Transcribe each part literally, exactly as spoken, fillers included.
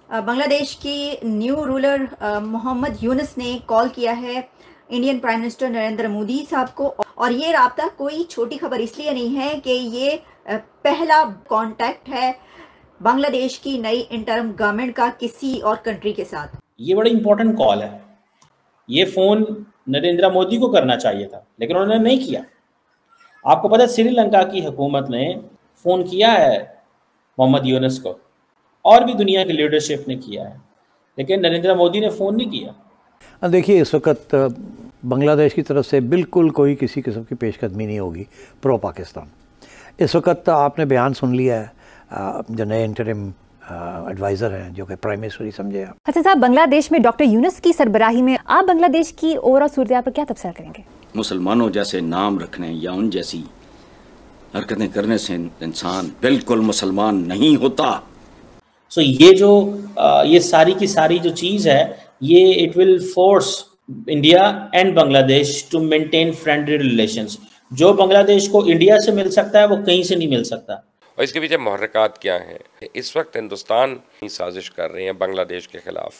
अ, बांग्लादेश की new ruler uh, Mohammad Yunus ने call किया है Indian prime minister Narendra Modi साहब को। और ये राब्ता कोई छोटी खबर इसलिए नहीं है कि ये अ, पहला कांटेक्ट है बांग्लादेश की नई इंटरम गवर्नमेंट का किसी और कंट्री के साथ। ये बड़ा इंपॉर्टेंट कॉल है। ये फ़ोन नरेंद्र मोदी को करना चाहिए था, लेकिन उन्होंने नहीं किया। आपको पता है श्रीलंका की हुकूमत ने फ़ोन किया है मोहम्मद यूनुस को, और भी दुनिया की लीडरशिप ने किया है, लेकिन नरेंद्र मोदी ने फ़ोन नहीं किया। देखिए, इस वक्त बांग्लादेश की तरफ से बिल्कुल कोई किसी किस्म की पेशकदमी नहीं होगी प्रो पाकिस्तान। इस वक्त आपने बयान सुन लिया है जो नए इंटरिम एडवाइज़र हैं, जो कि प्राइम मिनिस्टर ही समझे आप। अच्छा साहब, बांग्लादेश में डॉक्टर यूनुस की सरबराही में आप बांग्लादेश की ओवरऑल सूरत पर क्या तबसरा करेंगे? मुसलमानों जैसे नाम रखने या उन जैसी हरकतें करने से इंसान बिल्कुल मुसलमान नहीं होता। सो so, ये जो आ, ये सारी की सारी जो चीज़ है, ये it will force India and Bangladesh to maintain friendly relations. जो बांग्लादेश को इंडिया से मिल सकता है वो कहीं से नहीं मिल सकता। और इसके पीछे मुहर्रिकात क्या हैं? इस वक्त हिंदुस्तान की साजिश कर रहे हैं बांग्लादेश के ख़िलाफ़,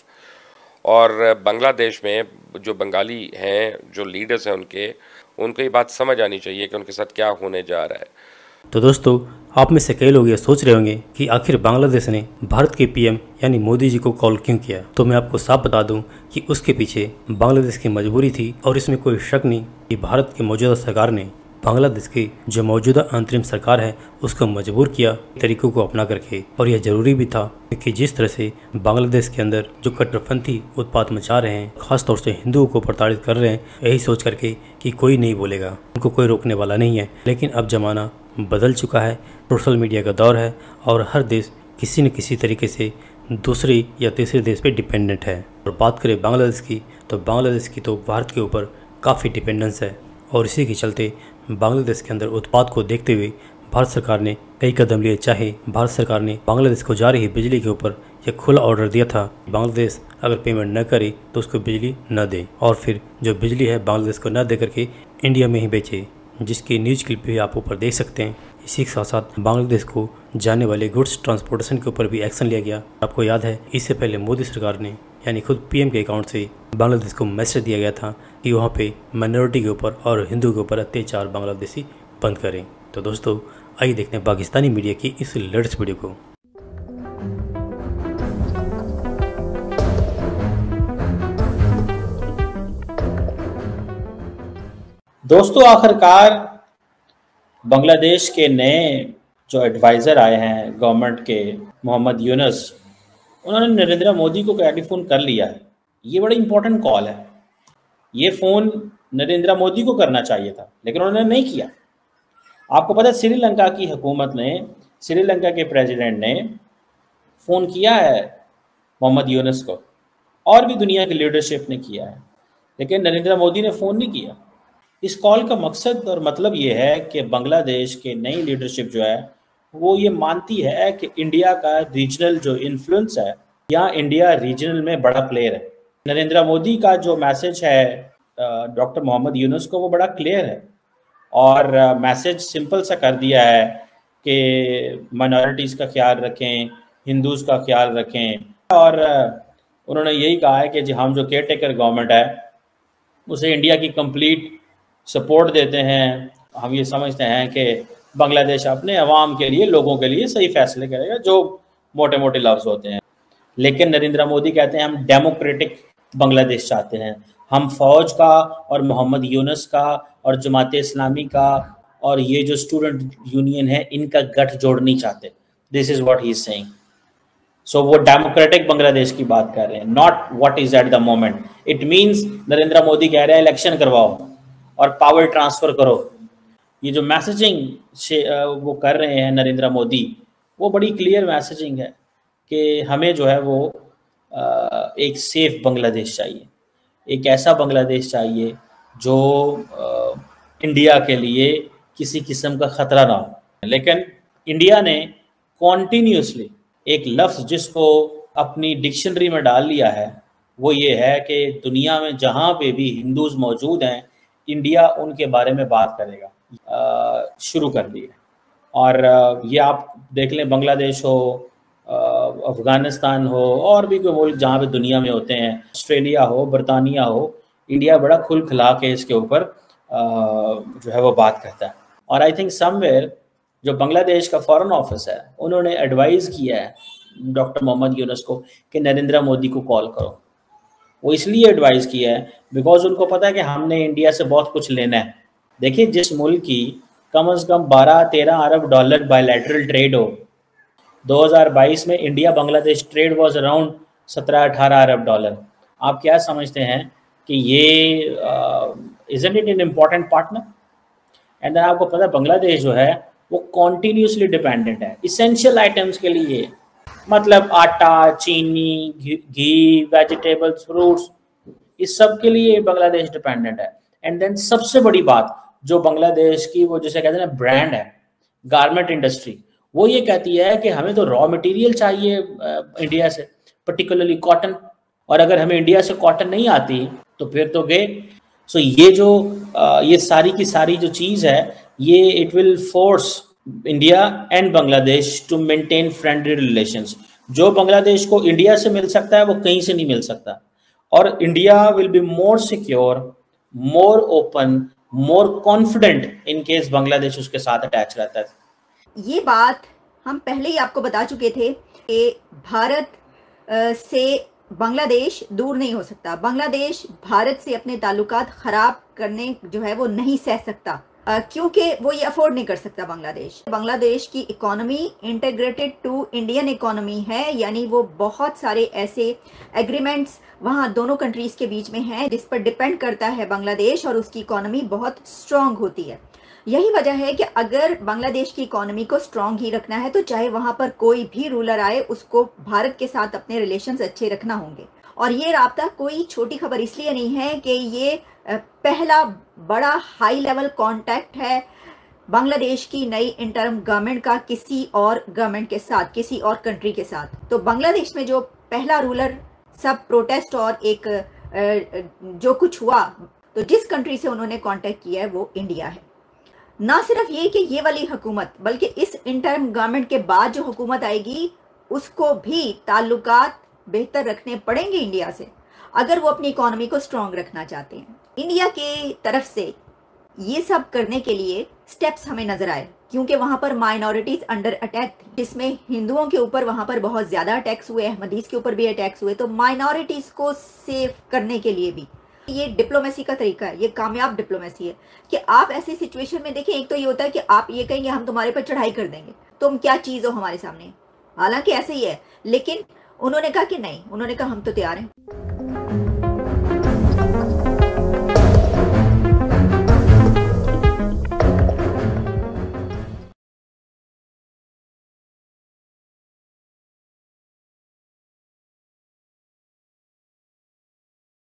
और बांग्लादेश में जो बंगाली हैं, जो लीडर्स हैं उनके उनको ये बात समझ आनी चाहिए कि उनके साथ क्या होने जा रहा है। तो दोस्तों, आप में से कई लोग ये सोच रहे होंगे कि आखिर बांग्लादेश ने भारत के पीएम यानी मोदी जी को कॉल क्यों किया। तो मैं आपको साफ बता दूं कि उसके पीछे बांग्लादेश की मजबूरी थी, और इसमें कोई शक नहीं कि भारत की मौजूदा सरकार ने बांग्लादेश की जो मौजूदा अंतरिम सरकार है उसको मजबूर किया तरीकों को अपना करके। और यह जरूरी भी था कि जिस तरह से बांग्लादेश के अंदर जो कट्टरपंथी उत्पात मचा रहे हैं, खासतौर से हिंदुओं को प्रताड़ित कर रहे हैं, यही सोच करके कि कोई नहीं बोलेगा, उनको कोई रोकने वाला नहीं है। लेकिन अब जमाना बदल चुका है, सोशल मीडिया का दौर है, और हर देश किसी न किसी तरीके से दूसरे या तीसरे देश पे डिपेंडेंट है। और बात करें बांग्लादेश की, तो बांग्लादेश की तो भारत के ऊपर काफ़ी डिपेंडेंस है, और इसी के चलते बांग्लादेश के अंदर उत्पाद को देखते हुए भारत सरकार ने कई कदम लिए। चाहे भारत सरकार ने बांग्लादेश को जा रही बिजली के ऊपर यह खुला ऑर्डर दिया था, बांग्लादेश अगर पेमेंट न करे तो उसको बिजली न दे, और फिर जो बिजली है बांग्लादेश को न दे करके इंडिया में ही बेचे, जिसकी न्यूज क्लिप भी आप ऊपर देख सकते हैं। इसी के साथ साथ बांग्लादेश को जाने वाले गुड्स ट्रांसपोर्टेशन के ऊपर भी एक्शन लिया गया। आपको याद है, इससे पहले मोदी सरकार ने यानी खुद पीएम के अकाउंट से बांग्लादेश को मैसेज दिया गया था कि वहाँ पे माइनॉरिटी के ऊपर और हिंदू के ऊपर अत्याचार बांग्लादेशी बंद करें। तो दोस्तों, आइए देखते हैं पाकिस्तानी मीडिया की इस लेटेस्ट वीडियो को। दोस्तों, आखिरकार बांग्लादेश के नए जो एडवाइज़र आए हैं गवर्नमेंट के, मोहम्मद यूनुस, उन्होंने नरेंद्र मोदी को टेलीफोन कर लिया है। ये बड़ा इंपॉर्टेंट कॉल है। ये फ़ोन नरेंद्र मोदी को करना चाहिए था, लेकिन उन्होंने नहीं किया। आपको पता है श्रीलंका की हुकूमत ने, श्रीलंका के प्रेसिडेंट ने फ़ोन किया है मोहम्मद यूनुस को, और भी दुनिया की लीडरशिप ने किया है, लेकिन नरेंद्र मोदी ने फ़ोन नहीं किया। इस कॉल का मकसद और मतलब ये है कि बांग्लादेश के नई लीडरशिप जो है वो ये मानती है कि इंडिया का रीजनल जो इन्फ्लुएंस है, या इंडिया रीजनल में बड़ा प्लेयर है। नरेंद्र मोदी का जो मैसेज है डॉक्टर मोहम्मद यूनुस को, वो बड़ा क्लियर है, और मैसेज सिंपल सा कर दिया है कि माइनॉरिटीज़ का ख्याल रखें, हिंदूज़ का ख्याल रखें। और उन्होंने यही कहा है कि जी हम जो केयर टेकर गवर्नमेंट है उसे इंडिया की कंप्लीट सपोर्ट देते हैं। हम ये समझते हैं कि बांग्लादेश अपने अवाम के लिए, लोगों के लिए सही फैसले करेगा, जो मोटे मोटे लफ्ज़ होते हैं। लेकिन नरेंद्र मोदी कहते हैं हम डेमोक्रेटिक बांग्लादेश चाहते हैं। हम फ़ौज का और मोहम्मद यूनुस का और जमात इस्लामी का और ये जो स्टूडेंट यूनियन है इनका गठजोड़ नहीं चाहते। This is what he is saying. So वो डेमोक्रेटिक बांग्लादेश की बात कर रहे हैं, not what is at the moment. It means Narendra Modi कह रहे हैं इलेक्शन करवाओ और पावर ट्रांसफ़र करो। ये जो मैसेजिंग वो कर रहे हैं नरेंद्र मोदी, वो बड़ी क्लियर मैसेजिंग है कि हमें जो है वो एक सेफ बांग्लादेश चाहिए, एक ऐसा बांग्लादेश चाहिए जो इंडिया के लिए किसी किस्म का ख़तरा ना हो। लेकिन इंडिया ने कॉन्टीन्यूसली एक लफ्ज़ जिसको अपनी डिक्शनरी में डाल लिया है, वो ये है कि दुनिया में जहाँ पे भी हिंदूज़ मौजूद हैं, इंडिया उनके बारे में बात करेगा। शुरू कर दी है। और ये आप देख लें, बांग्लादेश हो, अफगानिस्तान हो और भी कोई मुल्क जहाँ पे दुनिया में होते हैं, ऑस्ट्रेलिया हो, बरतानिया हो, इंडिया बड़ा खुल खिला के इसके ऊपर जो है वो बात करता है। और आई थिंक समवेयर जो बांग्लादेश का फॉरेन ऑफिस है उन्होंने एडवाइस किया है डॉक्टर मोहम्मद यूनुस को कि नरेंद्र मोदी को कॉल करो। वो इसलिए एडवाइस किया है बिकॉज उनको पता है कि हमने इंडिया से बहुत कुछ लेना है। देखिए, जिस मुल्क की कम से कम बारह तेरह अरब डॉलर बायलैटरल ट्रेड हो, दो हज़ार बाईस में India Bangladesh trade was around सत्रह अठारह अरब डॉलर। आप क्या समझते हैं कि ये isn't it an important partner? And then आपको पता है बांग्लादेश जो है वो कॉन्टीन्यूसली डिपेंडेंट है इसेंशियल आइटम्स के लिए, मतलब आटा, चीनी, घी, वेजिटेबल्स, फ्रूट्स, इस सब के लिए बांग्लादेश डिपेंडेंट है। एंड देन सबसे बड़ी बात जो बांग्लादेश की वो जैसे कहते हैं ना ब्रांड है, गारमेंट इंडस्ट्री, वो ये कहती है कि हमें तो रॉ मटेरियल चाहिए इंडिया से, पर्टिकुलरली कॉटन, और अगर हमें इंडिया से कॉटन नहीं आती तो फिर तो गए। सो ये जो ये सारी की सारी जो चीज़ है ये it will force India and Bangladesh to maintain friendly relations. जो बांग्लादेश को इंडिया से मिल सकता है वो कहीं से नहीं मिल सकता, और India will be more secure, more open, more confident in case Bangladesh उसके साथ अटैच रहता है। ये बात हम पहले ही आपको बता चुके थे कि भारत से बांग्लादेश दूर नहीं हो सकता। बांग्लादेश भारत से अपने ताल्लुकात खराब करने जो है वो नहीं सह सकता, क्योंकि वो ये अफोर्ड नहीं कर सकता। बांग्लादेश बांग्लादेश की economy integrated to Indian economy है, यानी वो बहुत सारे ऐसे एग्रीमेंट्स वहाँ दोनों कंट्रीज के बीच में हैं जिस पर डिपेंड करता है बांग्लादेश, और उसकी इकोनॉमी बहुत स्ट्रांग होती है। यही वजह है कि अगर बांग्लादेश की इकोनॉमी को स्ट्रांग ही रखना है तो चाहे वहाँ पर कोई भी रूलर आए उसको भारत के साथ अपने रिलेशंस अच्छे रखना होंगे। और ये राब्ता कोई छोटी खबर इसलिए नहीं है कि ये पहला बड़ा हाई लेवल कांटेक्ट है बांग्लादेश की नई इंटरम गवर्नमेंट का किसी और गवर्नमेंट के साथ, किसी और कंट्री के साथ। तो बांग्लादेश में जो पहला रूलर सब प्रोटेस्ट और एक जो कुछ हुआ, तो जिस कंट्री से उन्होंने कांटेक्ट किया है वो इंडिया है। ना सिर्फ ये कि ये वाली हुकूमत, बल्कि इस इंटरम गवर्नमेंट के बाद जो हुकूमत आएगी उसको भी ताल्लुकात बेहतर रखने पड़ेंगे इंडिया से, अगर वो अपनी इकोनॉमी को स्ट्रांग रखना चाहते हैं। इंडिया के तरफ से ये सब करने के लिए स्टेप्स हमें नजर आए, क्योंकि वहाँ पर माइनॉरिटीज अंडर अटैक थी, जिसमें हिंदुओं के ऊपर वहाँ पर बहुत ज़्यादा अटैक्स हुए, अहमदीज के ऊपर भी अटैक्स हुए। तो माइनॉरिटीज़ को सेव करने के लिए भी ये डिप्लोमेसी का तरीका है, ये कामयाब डिप्लोमेसी है कि आप ऐसी सिचुएशन में देखें, एक तो ये होता है कि आप ये कहेंगे हम तुम्हारे पर चढ़ाई कर देंगे, तुम क्या चीज़ हो हमारे सामने, हालांकि ऐसे ही है, लेकिन उन्होंने कहा कि नहीं, उन्होंने कहा हम तो तैयार हैं।